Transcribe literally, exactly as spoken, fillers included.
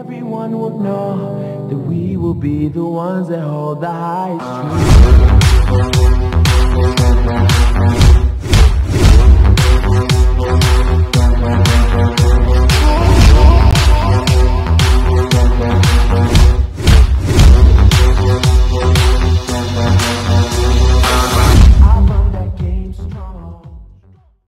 everyone will know that we will be the ones that hold the highest truth.